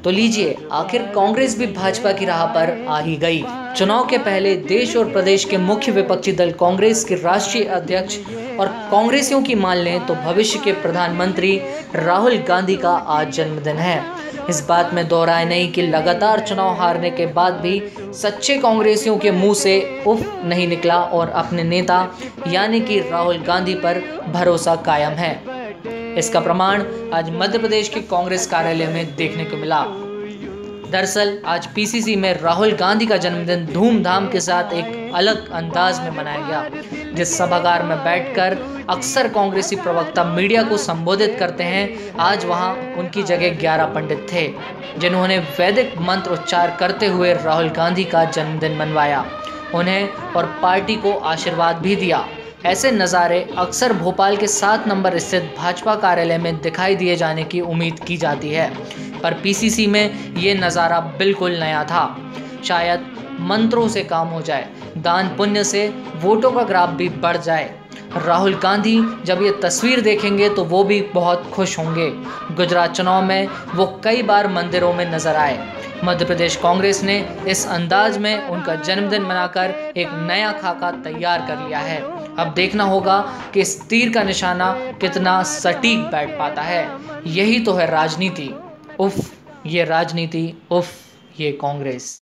तो लीजिए, आखिर कांग्रेस भी भाजपा की राह पर आ ही गई। चुनाव के पहले देश और प्रदेश के मुख्य विपक्षी दल कांग्रेस के राष्ट्रीय अध्यक्ष और कांग्रेसियों की मान लें तो भविष्य के प्रधानमंत्री राहुल गांधी का आज जन्मदिन है। इस बात में दो राय नहीं कि लगातार चुनाव हारने के बाद भी सच्चे कांग्रेसियों के मुंह से उफ नहीं निकला और अपने नेता यानी कि राहुल गांधी पर भरोसा कायम है। इसका प्रमाण आज मध्य प्रदेश के कांग्रेस कार्यालय में देखने को मिला। दरअसल आज पीसीसी में राहुल गांधी का जन्मदिन धूमधाम के साथ एक अलग अंदाज में मनाया गया। जिस सभागार में बैठकर अक्सर कांग्रेसी प्रवक्ता मीडिया को संबोधित करते हैं, आज वहां उनकी जगह 11 पंडित थे, जिन्होंने वैदिक मंत्र उच्चार करते हुए राहुल गांधी का जन्मदिन मनवाया, उन्हें और पार्टी को आशीर्वाद भी दिया। ऐसे नज़ारे अक्सर भोपाल के 7 नंबर स्थित भाजपा कार्यालय में दिखाई दिए जाने की उम्मीद की जाती है, पर पीसीसी में ये नज़ारा बिल्कुल नया था। शायद मंत्रों से काम हो जाए, दान पुण्य से वोटों का ग्राफ भी बढ़ जाए। राहुल गांधी जब ये तस्वीर देखेंगे तो वो भी बहुत खुश होंगे। गुजरात चुनाव में वो कई बार मंदिरों में नजर आए। मध्य प्रदेश कांग्रेस ने इस अंदाज में उनका जन्मदिन मनाकर एक नया खाका तैयार कर लिया है। अब देखना होगा कि इस तीर का निशाना कितना सटीक बैठ पाता है। यही तो है राजनीति। उफ ये राजनीति, उफ ये कांग्रेस।